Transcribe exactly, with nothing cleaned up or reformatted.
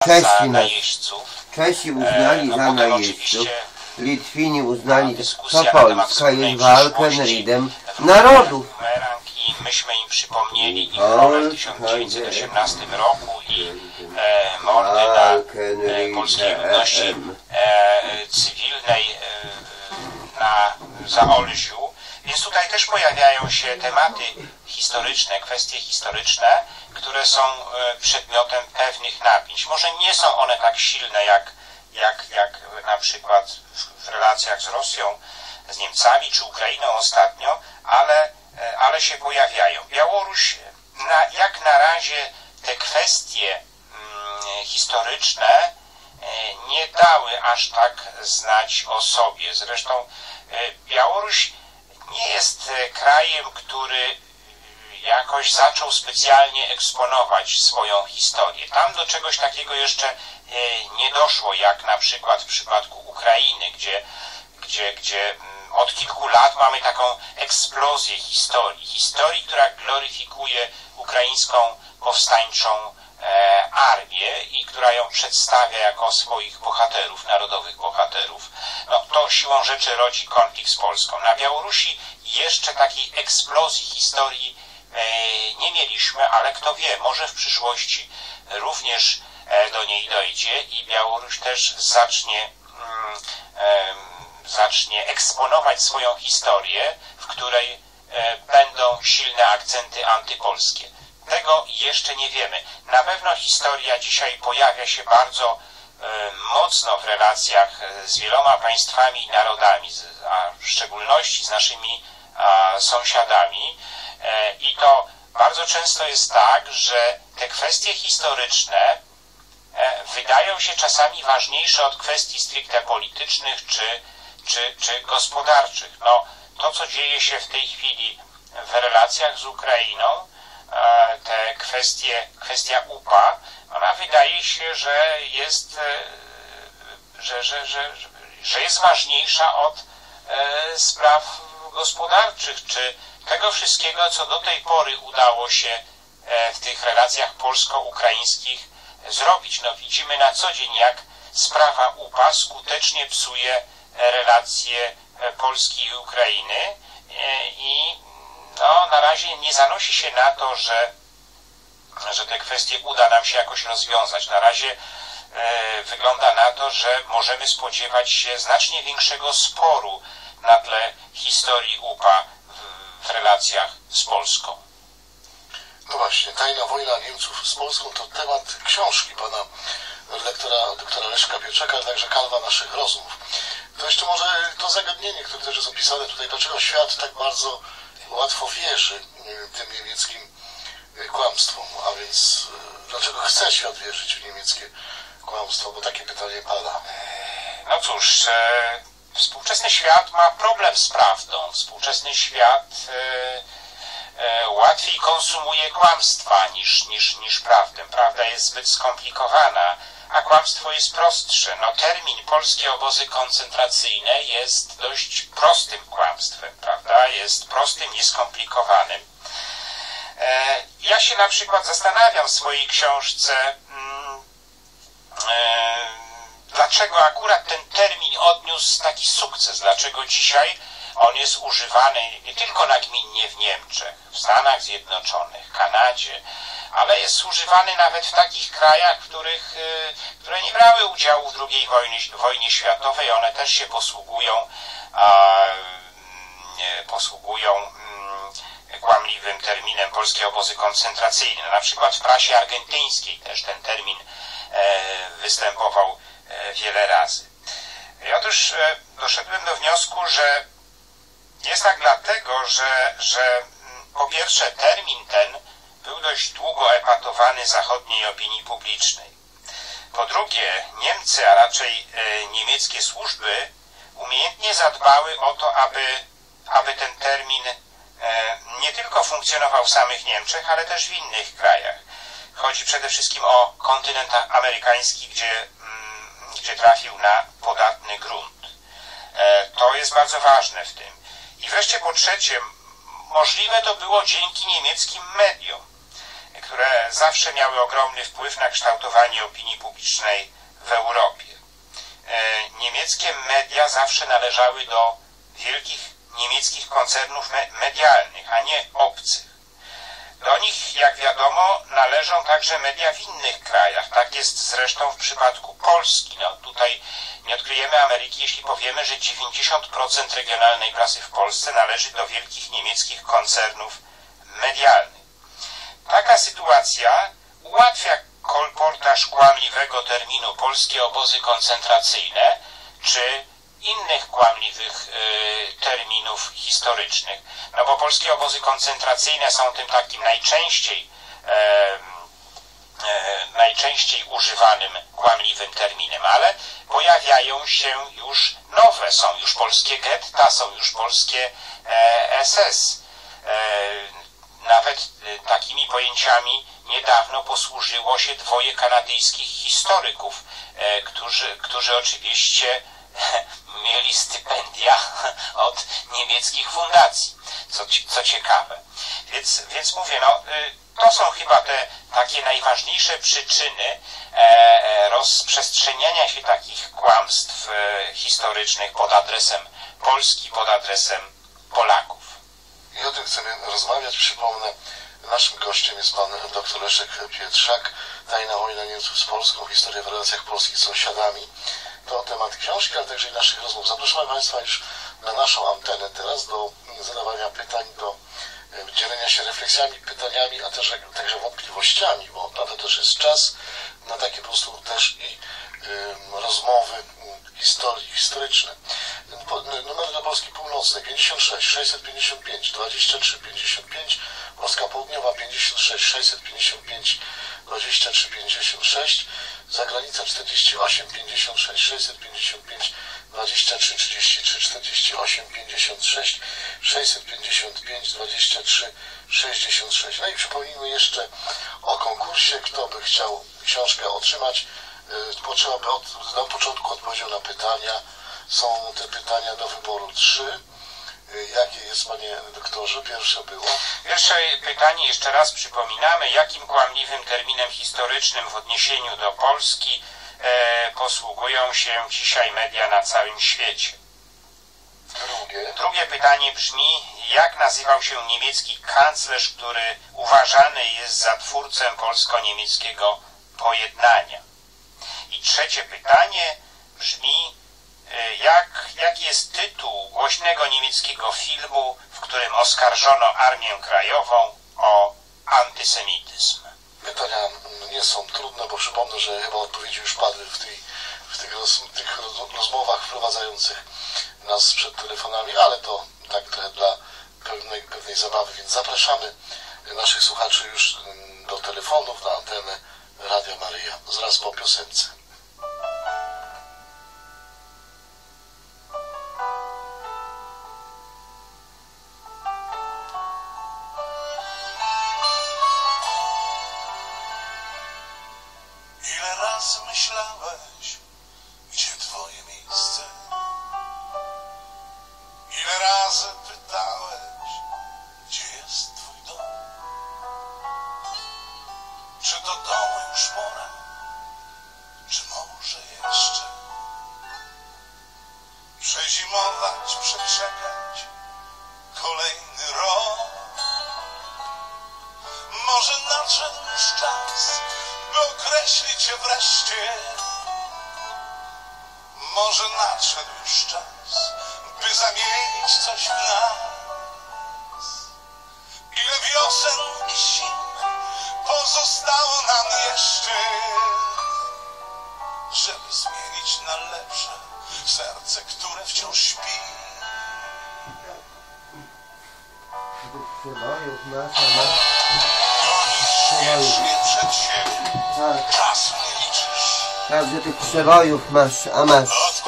Czesi za nas- najeźdźców. Czesi uznali no za potem najeźdźców, oczywiście Litwini uznali, dyskusja to na temat Polska wspólnej jest walką przyszłości rydem narodów. Bumerang i myśmy im przypomnieli ich rolę w tysiąc dziewięćset osiemnastym roku i e, mordy na e, polskiej ludności e, cywilnej e, na Zaolziu. Więc tutaj też pojawiają się tematy historyczne, kwestie historyczne, które są e, przedmiotem pewnych napięć. Może nie są one tak silne jak, jak, jak na przykład w, w relacjach z Rosją, z Niemcami czy Ukrainą ostatnio, ale, e, ale się pojawiają. Białoruś, na, jak na razie te kwestie mm, historyczne e, nie dały aż tak znać o sobie. Zresztą e, Białoruś nie jest krajem, który jakoś zaczął specjalnie eksponować swoją historię. Tam do czegoś takiego jeszcze nie doszło, jak na przykład w przypadku Ukrainy, gdzie, gdzie, gdzie od kilku lat mamy taką eksplozję historii. Historii, która gloryfikuje ukraińską powstańczą e, armię i która ją przedstawia jako swoich bohaterów, narodowych bohaterów. No, to siłą rzeczy rodzi konflikt z Polską. Na Białorusi jeszcze takiej eksplozji historii e, nie mieliśmy, ale kto wie, może w przyszłości również e, do niej dojdzie i Białoruś też zacznie, mm, e, zacznie eksponować swoją historię, w której e, będą silne akcenty antypolskie. Tego jeszcze nie wiemy. Na pewno historia dzisiaj pojawia się bardzo e, mocno w relacjach z wieloma państwami i narodami, z, a w szczególności z naszymi a, sąsiadami. E, I to bardzo często jest tak, że te kwestie historyczne e, wydają się czasami ważniejsze od kwestii stricte politycznych czy, czy, czy gospodarczych. No, to, co dzieje się w tej chwili w relacjach z Ukrainą, te kwestie, kwestia U P A, ona wydaje się, że jest, że, że, że, że jest ważniejsza od spraw gospodarczych, czy tego wszystkiego, co do tej pory udało się w tych relacjach polsko-ukraińskich zrobić. No, widzimy na co dzień, jak sprawa U P A skutecznie psuje relacje Polski i Ukrainy i no, na razie nie zanosi się na to, że, że te kwestie uda nam się jakoś rozwiązać. Na razie e, wygląda na to, że możemy spodziewać się znacznie większego sporu na tle historii U P A w, w relacjach z Polską. No właśnie, tajna wojna Niemców z Polską to temat książki pana lektora, doktora Leszka Pieczaka, ale także kanwa naszych rozmów. To jeszcze może to zagadnienie, które też jest opisane tutaj, dlaczego świat tak bardzo łatwo wierzy tym niemieckim kłamstwom, a więc dlaczego chce świat wierzyć w niemieckie kłamstwo, bo takie pytanie pada. No cóż, e, współczesny świat ma problem z prawdą. Współczesny świat e, e, łatwiej konsumuje kłamstwa niż, niż, niż prawdę. Prawda jest zbyt skomplikowana, a kłamstwo jest prostsze. No, termin polskie obozy koncentracyjne jest dość prostym kłamstwem, prawda? Jest prostym, nieskomplikowanym. E, ja się na przykład zastanawiam w swojej książce, mm, e, dlaczego akurat ten termin odniósł taki sukces, dlaczego dzisiaj on jest używany nie tylko nagminnie w Niemczech, w Stanach Zjednoczonych, Kanadzie, ale jest używany nawet w takich krajach, w których, które nie brały udziału w drugiej wojnie, wojnie światowej. One też się posługują, a, posługują mm, kłamliwym terminem polskie obozy koncentracyjne. Na przykład w prasie argentyńskiej też ten termin e, występował e, wiele razy. I otóż e, doszedłem do wniosku, że jest tak dlatego, że, że po pierwsze termin ten był dość długo epatowany zachodniej opinii publicznej. Po drugie, Niemcy, a raczej e, niemieckie służby umiejętnie zadbały o to, aby, aby ten termin e, nie tylko funkcjonował w samych Niemczech, ale też w innych krajach. Chodzi przede wszystkim o kontynent amerykański, gdzie, mm, gdzie trafił na podatny grunt. E, to jest bardzo ważne w tym. I wreszcie po trzecie, możliwe to było dzięki niemieckim mediom, które zawsze miały ogromny wpływ na kształtowanie opinii publicznej w Europie. Niemieckie media zawsze należały do wielkich niemieckich koncernów medialnych, a nie obcych. Do nich, jak wiadomo, należą także media w innych krajach. Tak jest zresztą w przypadku Polski. No, tutaj nie odkryjemy Ameryki, jeśli powiemy, że dziewięćdziesiąt procent regionalnej prasy w Polsce należy do wielkich niemieckich koncernów medialnych. Taka sytuacja ułatwia kolportaż kłamliwego terminu polskie obozy koncentracyjne czy innych kłamliwych y, terminów historycznych. No bo polskie obozy koncentracyjne są tym takim najczęściej e, e, najczęściej używanym kłamliwym terminem, ale pojawiają się już nowe, są już polskie getta, są już polskie e, S S. E, nawet e, takimi pojęciami niedawno posłużyło się dwoje kanadyjskich historyków, e, którzy, którzy oczywiście mieli stypendia od niemieckich fundacji, co, co ciekawe. Więc, więc mówię, no, to są chyba te takie najważniejsze przyczyny e, rozprzestrzeniania się takich kłamstw e, historycznych pod adresem Polski, pod adresem Polaków. I o tym chcemy rozmawiać. Przypomnę, naszym gościem jest pan dr Leszek Pietrzak, Tajna wojna Niemców z Polską, historia w relacjach polskich z sąsiadami. To temat książki, ale także i naszych rozmów. Zapraszamy Państwa już na naszą antenę teraz do zadawania pytań, do dzielenia się refleksjami, pytaniami, a też, także wątpliwościami, bo na to też jest czas, na takie po prostu też i y, rozmowy historii, historyczne. Numer do Polski Północnej pięćdziesiąt sześć sześćset pięćdziesiąt pięć dwadzieścia trzy pięćdziesiąt pięć, Polska Południowa pięćdziesiąt sześć sześćset pięćdziesiąt pięć dwadzieścia trzy pięćdziesiąt sześć, zagranica czterdzieści osiem pięćdziesiąt sześć sześćset pięćdziesiąt pięć dwadzieścia trzy trzydzieści trzy czterdzieści osiem pięćdziesiąt sześć sześćset pięćdziesiąt pięć dwadzieścia trzy sześćdziesiąt sześć. No i przypomnijmy jeszcze o konkursie. Kto by chciał książkę otrzymać, potrzeba by od, na początku odpowiedział na pytania. Są te pytania do wyboru trzy. Jakie jest, panie doktorze? Pierwsze było. Pierwsze pytanie, jeszcze raz przypominamy, jakim kłamliwym terminem historycznym w odniesieniu do Polski e, posługują się dzisiaj media na całym świecie? Drugie. Drugie pytanie brzmi, jak nazywał się niemiecki kanclerz, który uważany jest za twórcę polsko-niemieckiego pojednania? I trzecie pytanie brzmi, Jak, jaki jest tytuł głośnego niemieckiego filmu, w którym oskarżono Armię Krajową o antysemityzm? Pytania nie są trudne, bo przypomnę, że chyba odpowiedzi już padły w, tej, w tych, roz, tych rozmowach wprowadzających nas przed telefonami, ale to tak trochę dla pewnej, pewnej zabawy, więc zapraszamy naszych słuchaczy już do telefonów, na antenę Radia Maryja, zaraz po piosence. Myślałeś, gdzie twoje miejsce? Ile razy pytałeś, gdzie jest twój dom? Czy do domu już pora? Czy może jeszcze przezimować, przeczekać kolejny rok? Może nadszedł już czas, by określić cię wreszcie. Może nadszedł już czas, by zamienić coś w nas. Ile wiosen i zim pozostało nam jeszcze, żeby zmienić na lepsze serce, które wciąż śpi. Wiecznie przed siebie, Tak. czasu nie liczysz. Tak, że tych przewojów masz, a masz.